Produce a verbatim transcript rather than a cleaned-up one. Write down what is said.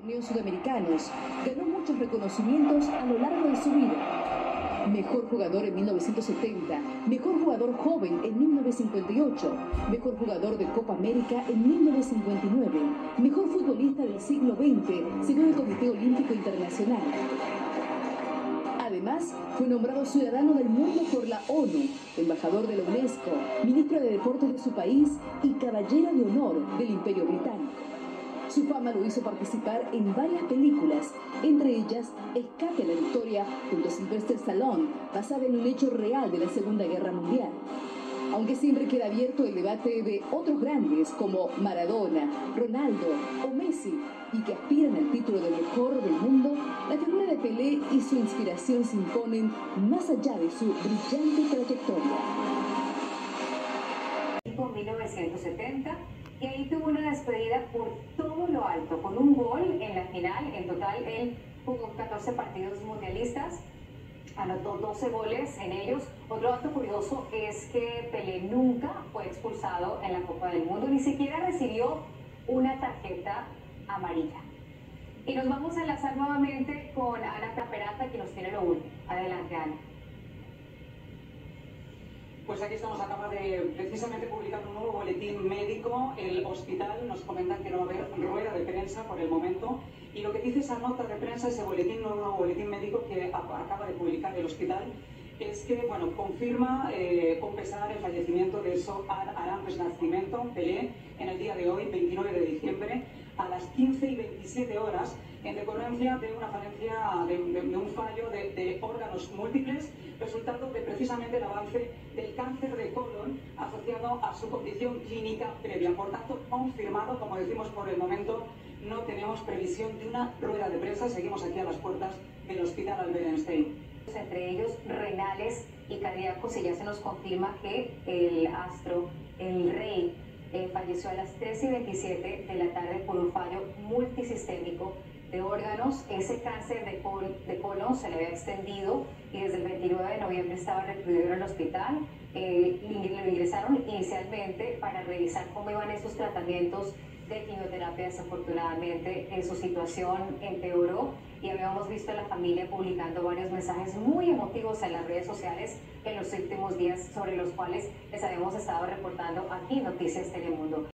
torneos sudamericanos, ganó muchos reconocimientos a lo largo de su vida. Mejor jugador en mil novecientos setenta, mejor jugador joven en mil novecientos cincuenta y ocho, mejor jugador de Copa América en mil novecientos cincuenta y nueve, mejor futbolista del siglo veinte según el Comité Olímpico Internacional. Además, fue nombrado Ciudadano del Mundo por la ONU, embajador de la UNESCO, ministro de Deportes de su país y caballero de honor del Imperio Británico. Su fama lo hizo participar en varias películas, entre ellas Escape a la Victoria, junto a Sylvester Stallone, basada en un hecho real de la Segunda Guerra Mundial. Aunque siempre queda abierto el debate de otros grandes como Maradona, Ronaldo o Messi, y que aspiran al título de mejor del mundo, la figura de Pelé y su inspiración se imponen más allá de su brillante trayectoria. En mil novecientos setenta, y ahí tuvo una despedida por todo lo alto, con un gol en la final. En total, él jugó catorce partidos mundialistas, anotó doce goles en ellos. Otro dato curioso es que Pelé nunca fue expulsado en la Copa del Mundo, ni siquiera recibió una tarjeta amarilla. Y nos vamos a enlazar nuevamente con Ana Peralta, que nos tiene lo último. Adelante, Ana. Pues aquí estamos, acaba de precisamente publicar un nuevo boletín médico. El hospital nos comentan que no va a haber rueda de prensa por el momento. Y lo que dice esa nota de prensa, ese boletín, nuevo boletín médico que acaba de publicar el hospital, es que, bueno, confirma eh, con pesar el fallecimiento de Arantes Nascimento, Pelé, en el día de hoy, veintinueve de diciembre, a las quince y veintisiete horas, en decorrencia de una falencia, de, de, de un fallo de, de órganos múltiples, resultado de precisamente el avance del cáncer de colon asociado a su condición clínica previa. Por tanto, confirmado, como decimos por el momento, no tenemos previsión de una rueda de prensa. Seguimos aquí a las puertas del Hospital Albert Einstein. Entre ellos renales y cardíacos, y ya se nos confirma que el astro, el rey, eh, falleció a las tres y veintisiete de la tarde por un fallo multisistémico de órganos. Ese cáncer de, col de colon se le había extendido y desde el veintinueve de noviembre estaba recluido en el hospital. Eh, lo ingresaron inicialmente para revisar cómo iban esos tratamientos de quimioterapia. Desafortunadamente eh, su situación empeoró y habíamos visto a la familia publicando varios mensajes muy emotivos en las redes sociales en los últimos días, sobre los cuales les habíamos estado reportando aquí en Noticias Telemundo.